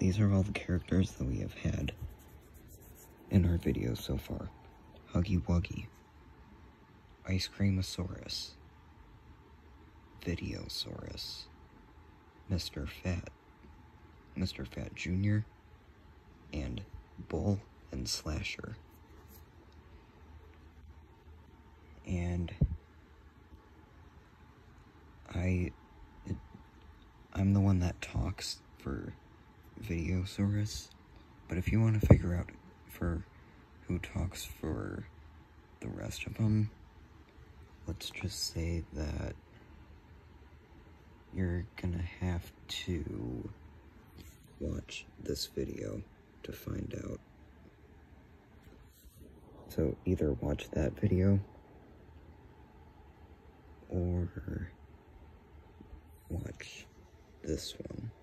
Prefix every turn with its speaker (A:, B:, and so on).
A: these are all the characters that we have had in our videos so far. Huggy Wuggy, Ice Creamosaurus, Videosaurus, Mr. Fat Jr., and Bull and Slasher. And I'm the one that talks for Videosaurus, but if you want to figure out for who talks for the rest of them, let's just say that you're gonna have to watch this video to find out. So either watch that video or watch this one.